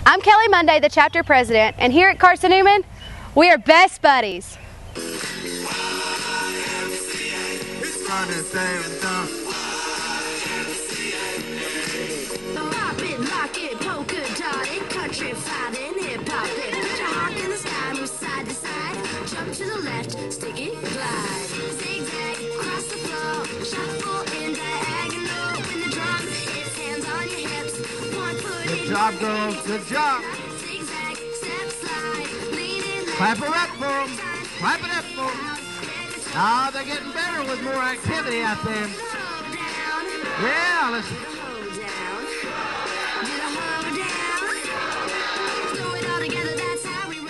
I'm Kelly Monday, the chapter president, and here at Carson-Newman, we are best buddies. To the left, stick it, glide, zigzag, cross the floor, shuffle in diagonal. When the drum hits, hands on your hips, one foot in. Good job, girls. Good job. Zigzag, step slide, leaning left. Clap it up for them. Clap it up for them. Oh, they're getting better with more activity out there. Yeah, let's. Hold down, do the hold down. Throw it all together, that's how we roll.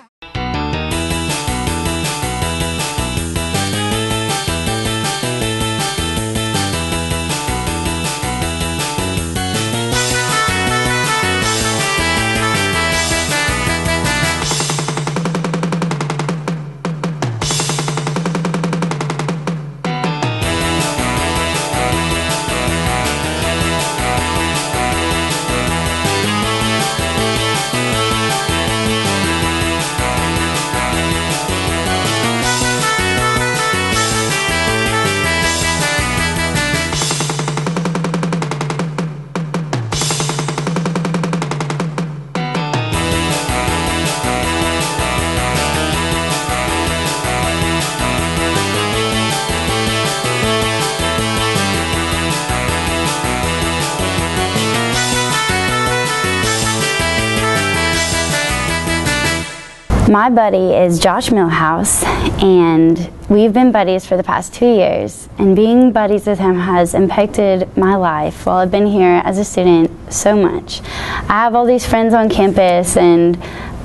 My buddy is Josh Millhouse, and we've been buddies for the past 2 years, and being buddies with him has impacted my life while I've been here as a student so much. I have all these friends on campus, and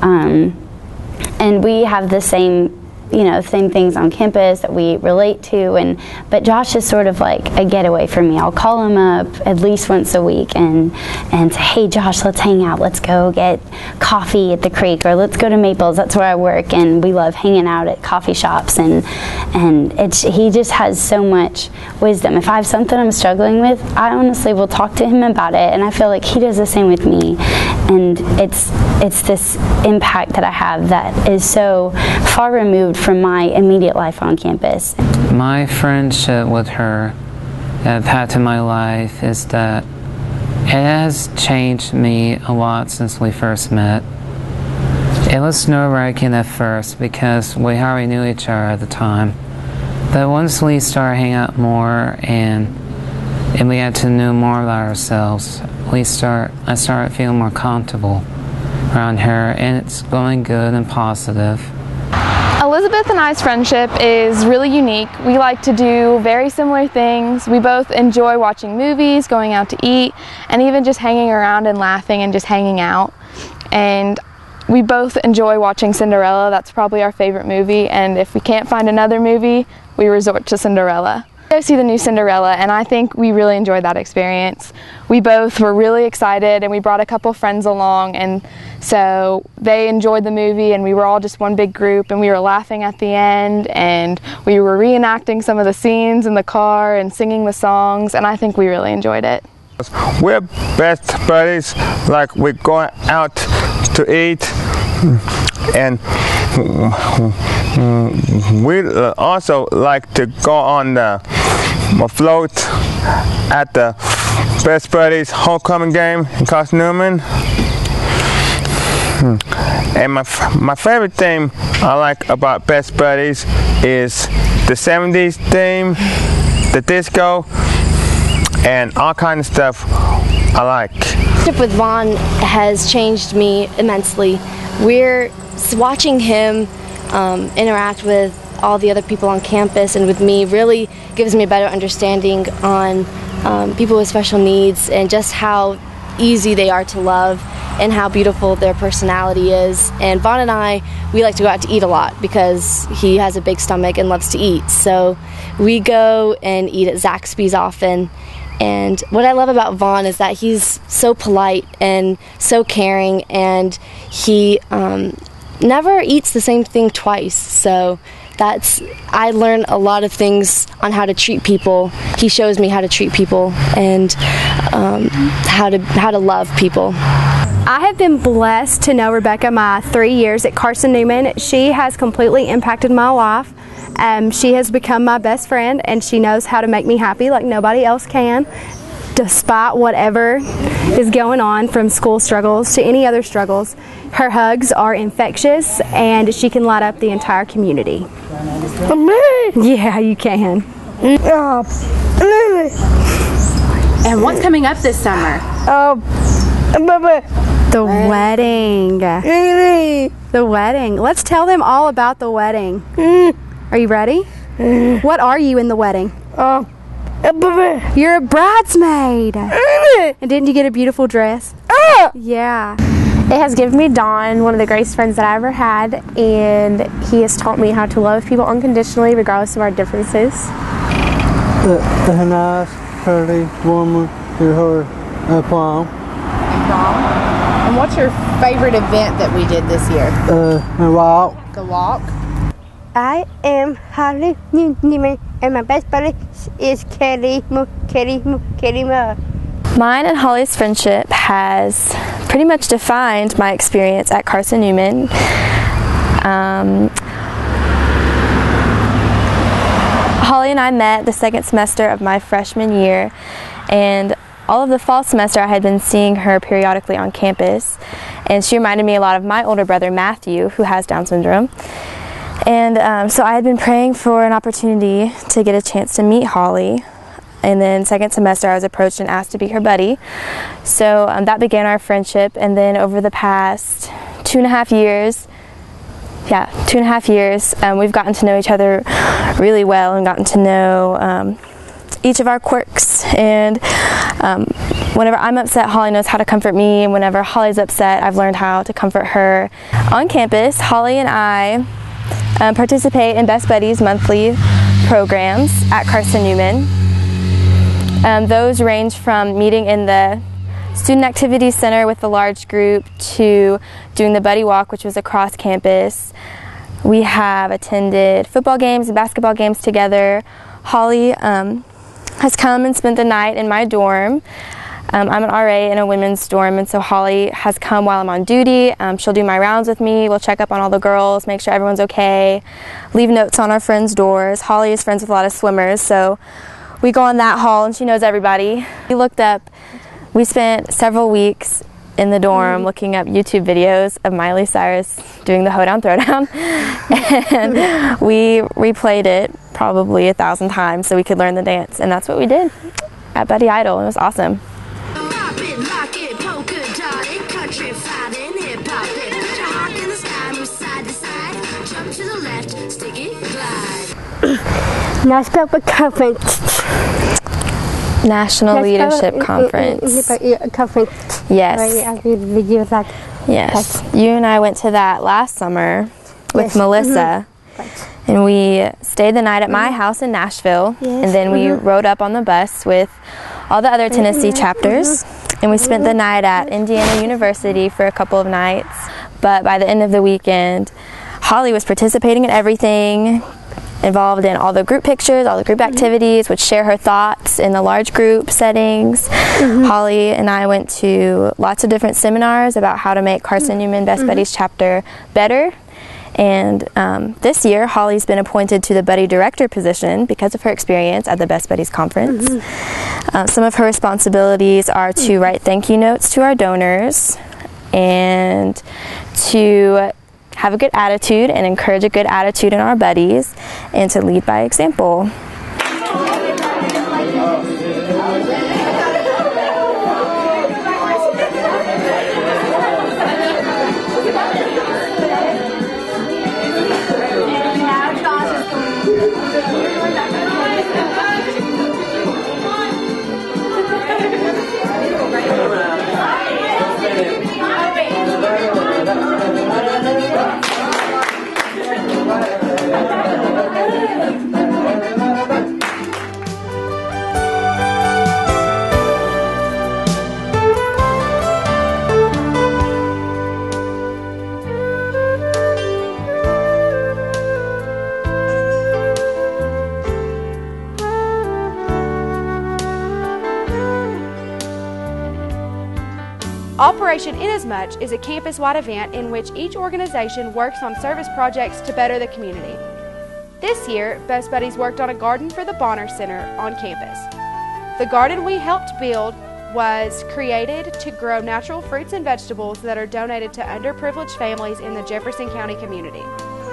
we have the same things on campus that we relate to, but Josh is sort of like a getaway for me. I'll call him up at least once a week and say, hey Josh, let's hang out, let's go get coffee at the creek, or let's go to Maples, that's where I work, and we love hanging out at coffee shops, and he just has so much wisdom. If I have something I'm struggling with, I honestly will talk to him about it, and I feel like he does the same with me, and it's this impact that I have that is so far removed from my immediate life on campus. My friendship with her that impacted my life is that it has changed me a lot since we first met. It was nerve-wracking at first because we hardly knew each other at the time. But once we started hanging out more and we had to know more about ourselves, I started feeling more comfortable around her, and it's going good and positive. Elizabeth and I's friendship is really unique. We like to do very similar things. We both enjoy watching movies, going out to eat, and even just hanging around and laughing and just hanging out. And we both enjoy watching Cinderella. That's probably our favorite movie, and if we can't find another movie, we resort to Cinderella. Go see the new Cinderella, and I think we really enjoyed that experience. We both were really excited, and we brought a couple friends along, and so they enjoyed the movie, and we were all just one big group, and we were laughing at the end, and we were reenacting some of the scenes in the car and singing the songs, and I think we really enjoyed it. We're best buddies, like we're going out to eat, and we also like to go on the float at the Best Buddies homecoming game in Carson-Newman. And my favorite thing I like about Best Buddies is the 70s theme, the disco, and all kinds of stuff I like. With Vaughn has changed me immensely. We're watching him interact with all the other people on campus and with me really gives me a better understanding on people with special needs and just how easy they are to love and how beautiful their personality is. And Vaughn and I, we like to go out to eat a lot because he has a big stomach and loves to eat. So we go and eat at Zaxby's often. And what I love about Vaughn is that he's so polite and so caring, and he never eats the same thing twice. So I learn a lot of things on how to treat people. He shows me how to treat people and how to love people. I have been blessed to know Rebecca my 3 years at Carson-Newman. She has completely impacted my life. She has become my best friend, and she knows how to make me happy like nobody else can, despite whatever is going on, from school struggles to any other struggles. Her hugs are infectious, and she can light up the entire community. Yeah, you can. And what's coming up this summer? The wedding. The wedding. Let's tell them all about the wedding. Are you ready? What are you in the wedding? You're a bridesmaid. And didn't you get a beautiful dress? Yeah. It has given me Don, one of the greatest friends that I ever had, and he has taught me how to love people unconditionally regardless of our differences. A nice, pretty woman to her prom. And what's your favorite event that we did this year? A walk. The walk? I am Carson-Newman, and my best buddy is Kelly Mo. Mine and Holly's friendship has pretty much defined my experience at Carson-Newman. Holly and I met the second semester of my freshman year, and all of the fall semester I had been seeing her periodically on campus, and she reminded me a lot of my older brother Matthew, who has Down syndrome. And so I had been praying for an opportunity to get a chance to meet Holly. And then second semester I was approached and asked to be her buddy. So that began our friendship, and then over the past 2.5 years, we've gotten to know each other really well and gotten to know each of our quirks. And whenever I'm upset, Holly knows how to comfort me, and whenever Holly's upset, I've learned how to comfort her. On campus, Holly and I participate in Best Buddies monthly programs at Carson-Newman. Those range from meeting in the Student Activities Center with a large group to doing the Buddy Walk, which was across campus. We have attended football games and basketball games together. Holly has come and spent the night in my dorm. I'm an RA in a women's dorm, and so Holly has come while I'm on duty. She'll do my rounds with me. We'll check up on all the girls, make sure everyone's okay, leave notes on our friends' doors. Holly is friends with a lot of swimmers, so we go on that hall and she knows everybody. We spent several weeks in the dorm looking up YouTube videos of Miley Cyrus doing the Hoedown Throwdown, and we replayed it probably 1,000 times so we could learn the dance, and that's what we did at Buddy Idol. It was awesome. National Conference. National Leadership Conference. Yes. Yes. You and I went to that last summer with Melissa. And we stayed the night at my house in Nashville, and then we rode up on the bus with all the other Tennessee chapters, and we spent the night at Indiana University for a couple of nights. But by the end of the weekend, Holly was participating in everything, involved in all the group pictures, all the group activities, would share her thoughts in the large group settings. Holly and I went to lots of different seminars about how to make Carson-Newman Best Buddies chapter better. And this year, Holly's been appointed to the Buddy Director position because of her experience at the Best Buddies Conference. Some of her responsibilities are to write thank you notes to our donors and to have a good attitude and encourage a good attitude in our buddies, and to lead by example. Operation Inasmuch is a campus-wide event in which each organization works on service projects to better the community. This year, Best Buddies worked on a garden for the Bonner Center on campus. The garden we helped build was created to grow natural fruits and vegetables that are donated to underprivileged families in the Jefferson County community.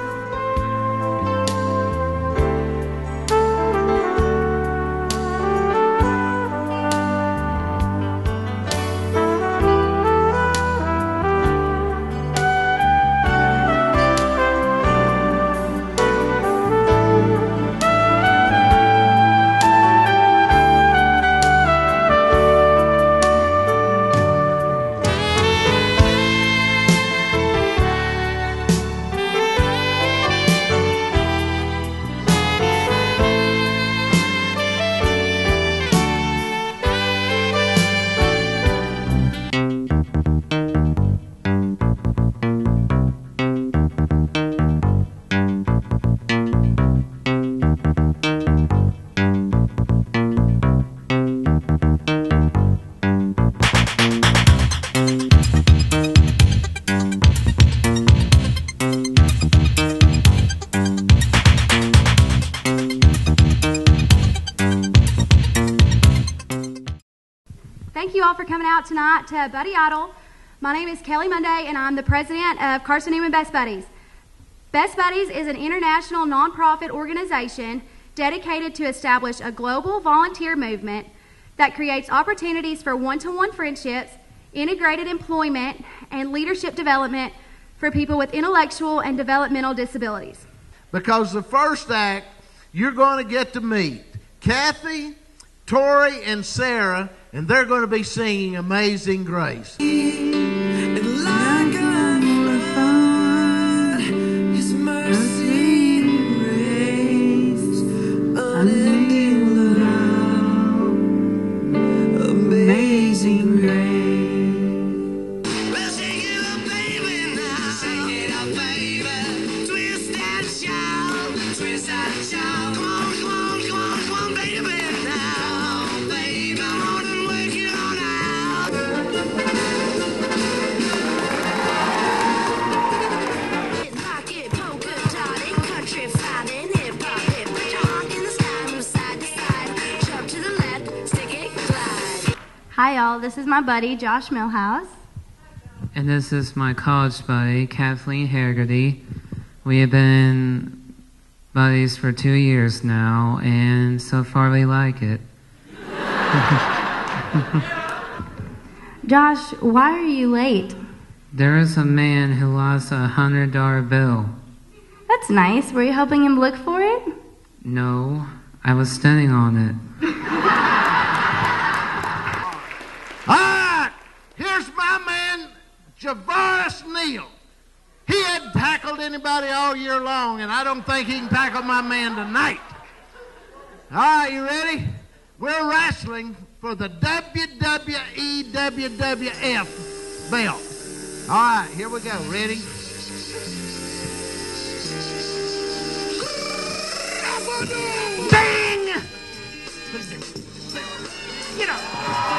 Thank you all for coming out tonight to Buddy Idol. My name is Kelly Monday, and I'm the president of Carson-Newman Best Buddies. Best Buddies is an international nonprofit organization dedicated to establish a global volunteer movement that creates opportunities for one-to-one friendships, integrated employment, and leadership development for people with intellectual and developmental disabilities. Because the first act, you're going to get to meet Kathy, Tori, and Sarah, and they're going to be singing Amazing Grace. Amazing grace. Hi y'all, this is my buddy Josh Millhouse. And this is my college buddy, Kathleen Haggerty. We have been buddies for 2 years now, and so far we like it. Josh, why are you late? There is a man who lost a $100 bill. That's nice. Were you helping him look for it? No, I was standing on it. Here's my man, Javaris Neal. He hadn't tackled anybody all year long, and I don't think he can tackle my man tonight. All right, you ready? We're wrestling for the WWE WWF belt. All right, here we go. Ready? Bang! Get up.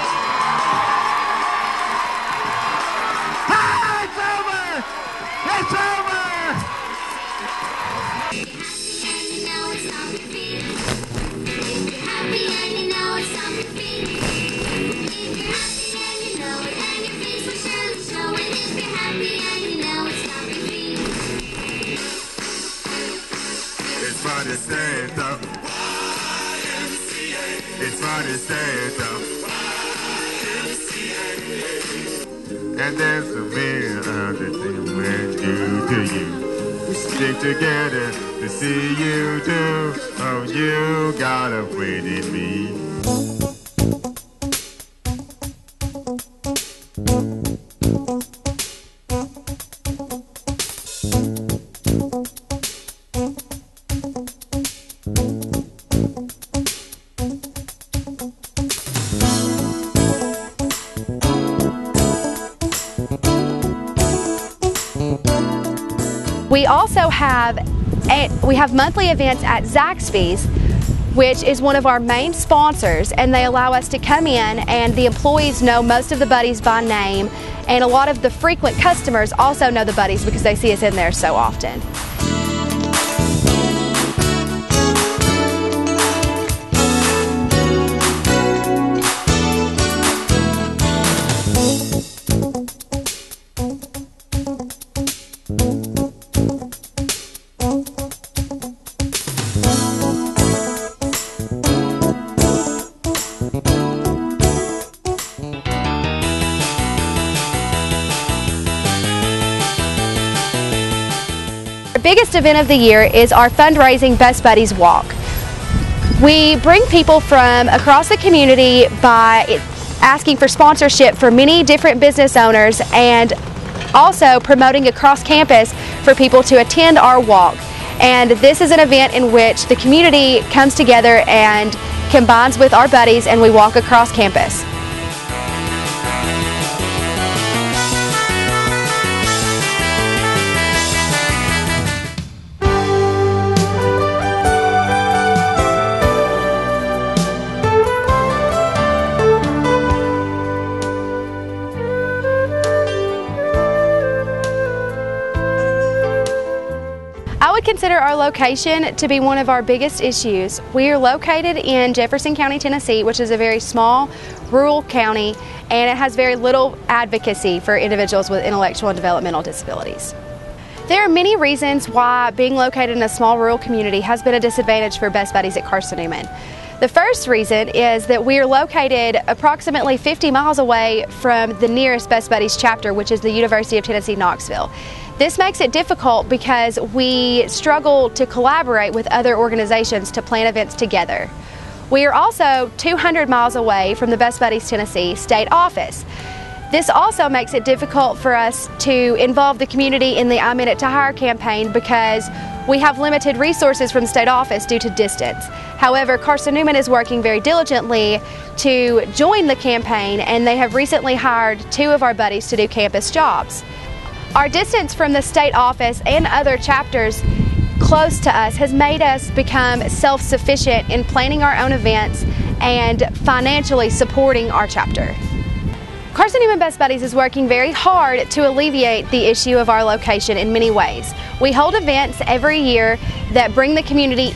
It's over! It's over! It's funny to say it though. It's funny to say it though. And there's a million other things we do to you. We stick together to see you do. Oh, you got a friend in me. We also have monthly events at Zaxby's which is one of our main sponsors, and they allow us to come in, and the employees know most of the buddies by name, and a lot of the frequent customers also know the buddies because they see us in there so often. Our biggest event of the year is our fundraising Best Buddies Walk. We bring people from across the community by asking for sponsorship for many different business owners and also promoting across campus for people to attend our walk. And this is an event in which the community comes together and combines with our buddies, and we walk across campus. I would consider our location to be one of our biggest issues. We are located in Jefferson County, Tennessee, which is a very small, rural county, and it has very little advocacy for individuals with intellectual and developmental disabilities. There are many reasons why being located in a small rural community has been a disadvantage for Best Buddies at Carson-Newman. The first reason is that we are located approximately 50 miles away from the nearest Best Buddies chapter, which is the University of Tennessee, Knoxville. This makes it difficult because we struggle to collaborate with other organizations to plan events together. We are also 200 miles away from the Best Buddies Tennessee state office. This also makes it difficult for us to involve the community in the I'm in it to hire campaign because we have limited resources from the state office due to distance. However, Carson-Newman is working very diligently to join the campaign, and they have recently hired 2 of our buddies to do campus jobs. Our distance from the state office and other chapters close to us has made us become self-sufficient in planning our own events and financially supporting our chapter. Carson-Newman Best Buddies is working very hard to alleviate the issue of our location in many ways. We hold events every year that bring the community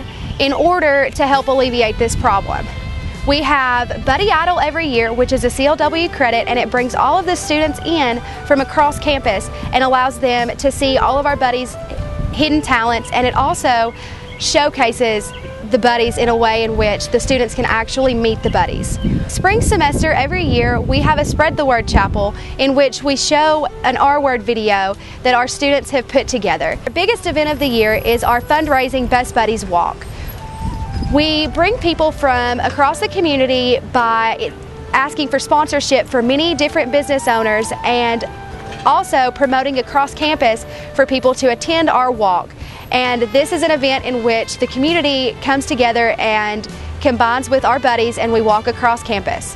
in order to help alleviate this problem. We have Buddy Idol every year, which is a CLW credit, and it brings all of the students in from across campus and allows them to see all of our buddies' hidden talents, and it also showcases the buddies in a way in which the students can actually meet the buddies. Spring semester every year we have a Spread the Word chapel in which we show an R-Word video that our students have put together. The biggest event of the year is our fundraising Best Buddies Walk. We bring people from across the community by asking for sponsorship for many different business owners and also promoting across campus for people to attend our walk. And this is an event in which the community comes together and combines with our buddies, and we walk across campus.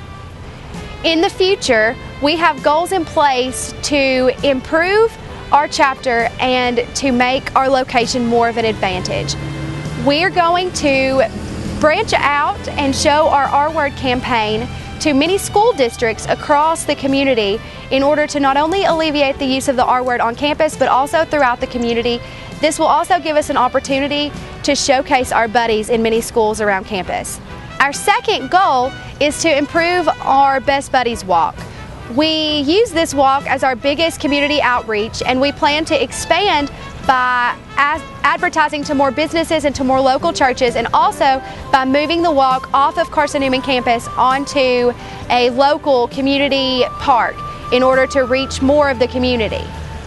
In the future, we have goals in place to improve our chapter and to make our location more of an advantage. We are going to branch out and show our R-Word campaign to many school districts across the community in order to not only alleviate the use of the R-Word on campus but also throughout the community. This will also give us an opportunity to showcase our buddies in many schools around campus. Our second goal is to improve our Best Buddies Walk. We use this walk as our biggest community outreach, and we plan to expand by advertising to more businesses and to more local churches, and also by moving the walk off of Carson-Newman campus onto a local community park in order to reach more of the community.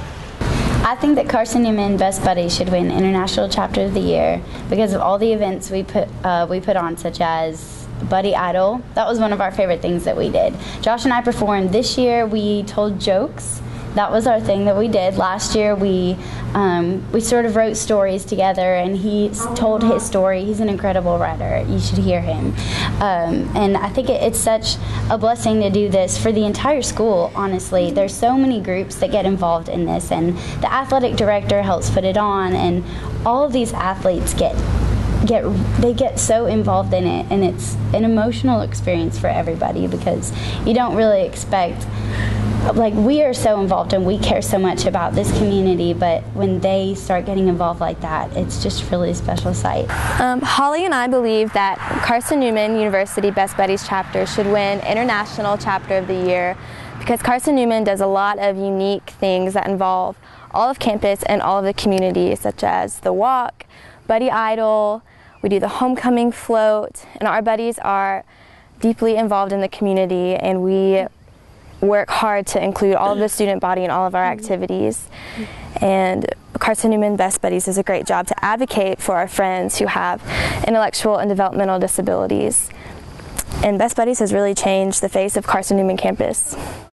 I think that Carson-Newman Best Buddies should win International Chapter of the Year because of all the events we put on, such as Buddy Idol. That was one of our favorite things that we did. Josh and I performed. This year we told jokes. That was our thing that we did. Last year we sort of wrote stories together, and he told his story. He's an incredible writer. You should hear him. And I think it's such a blessing to do this for the entire school, honestly. There's so many groups that get involved in this, and the athletic director helps put it on, and all of these athletes get get so involved in it, and it's an emotional experience for everybody because you don't really expect, like, we are so involved and we care so much about this community, but when they start getting involved like that, it's just really a special sight. Holly and I believe that Carson-Newman University Best Buddies chapter should win International Chapter of the Year because Carson-Newman does a lot of unique things that involve all of campus and all of the community, such as the walk, Buddy Idol, we do the homecoming float, and our buddies are deeply involved in the community, and we work hard to include all of the student body in all of our activities. And Carson-Newman Best Buddies does a great job to advocate for our friends who have intellectual and developmental disabilities. And Best Buddies has really changed the face of Carson-Newman campus.